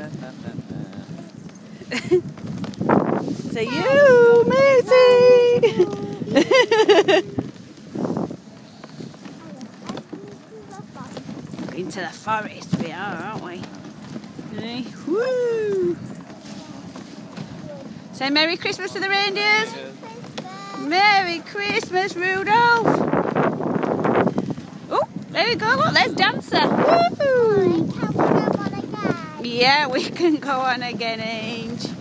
Say you, Macy! Into the forest we are, aren't we? Hey, woo! Say Merry Christmas to the reindeers! Merry Christmas, Rudolph! Oh, there we go, look, there's Dancer! Woo! Yeah, we can go on again, Ange.